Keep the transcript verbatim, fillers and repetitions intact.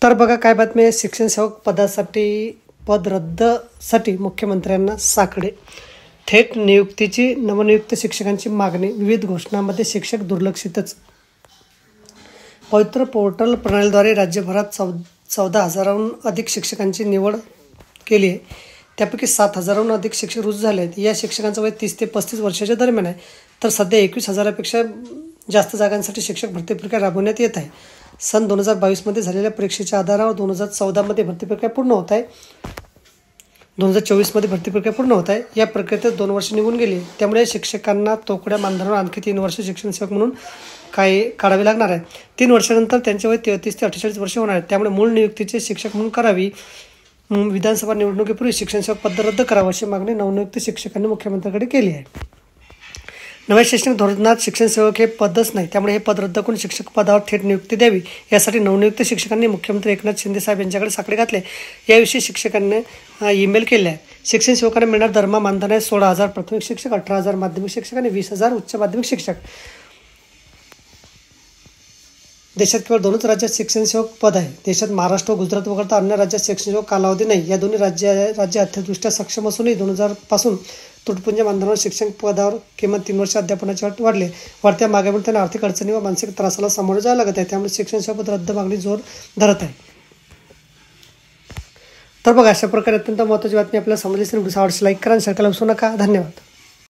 तर बघा काय बातमी आहे. शिक्षण सेवक पदासाठी पद रद्दसाठी मुख्यमंत्र्यांना साकडे. थेट नियुक्तीची नवनियुक्त शिक्षकांची मागणी. विविध घोषणांमध्ये शिक्षक दुर्लक्षितच. पवित्र पोर्टल प्रणालीद्वारे राज्यभरात चौ चौदा हजाराहून अधिक शिक्षकांची निवड केली आहे. त्यापैकी सात हजाराहून अधिक शिक्षक रुजू झाले आहेत. या शिक्षकांचं वय तीस ते पस्तीस वर्षाच्या दरम्यान आहे. तर सध्या एकवीस हजारापेक्षा जास्त जागांसाठी शिक्षक भरती प्रक्रिया राबवण्यात येत आहे. सन दोन हजार बावीसमध्ये झालेल्या परीक्षेच्या आधारावर दोन हजार चौदामध्ये भरती प्रक्रिया पूर्ण होत आहे. दोन हजार चोवीसमध्ये भरती प्रक्रिया पूर्ण होत आहे. या प्रक्रियेत दोन वर्ष निघून गेली. त्यामुळे शिक्षकांना तोकड्या मानधनावर आणखी तीन वर्ष शिक्षण सेवक म्हणून काय काढावे लागणार आहे. तीन वर्षानंतर त्यांचे वय तेहतीस ते अठ्ठेचाळीस वर्ष होणार आहे. त्यामुळे मूळ नियुक्तीचे शिक्षक म्हणून करावी. विधानसभा निवडणुकीपूर्वी शिक्षण सेवक पद रद्द करावं अशी मागणी नवनियुक्त शिक्षकांनी मुख्यमंत्र्यांकडे केली आहे. नव्या शैक्षणिक धोरणात शिक्षण सेवक हे पदच नाही, त्यामुळे हे पद रद्द करून शिक्षक पदावर थेट नियुक्ती द्यावी. यासाठी नवनियुक्त शिक्षकांनी मुख्यमंत्री एकनाथ शिंदे साहेब यांच्याकडे साकडे घातले. याविषयी शिक्षकांनी ईमेल केले आहे. शिक्षण सेवकांना मिळणार दरमहा मानधन आहे सोळा हजार प्राथमिक शिक्षक, अठरा हजार माध्यमिक शिक्षक आणि वीस हजार उच्च माध्यमिक शिक्षक. देशात केवळ दोनच राज्यात शिक्षण सेवक पद आहे. देशात महाराष्ट्र व गुजरात वगळता अन्य राज्यात शिक्षण सेवक कालावधी नाही. या दोन्ही राज्य राज्य आर्थिकदृष्ट्या सक्षम असूनही दोन हजार पासून तुटपुंज मानधनावर शिक्षण पदावर किमान तीन वर्ष अध्यापनाची अट वाढले. वाढत्या मागणीमुळे त्यांना आर्थिक अडचणी व मानसिक त्रासाला सामोरे जावं लागत आहे. त्यामुळे शिक्षण सेवक पद रद्द मागणी जोर धरत आहे. तर बघा अशा प्रकारे अत्यंत महत्त्वाची बातमी आपल्याला समजली असेल. व्हिडिओ आवडल्यास लाईक करा आणि शेअर करायला विसरू नका. धन्यवाद.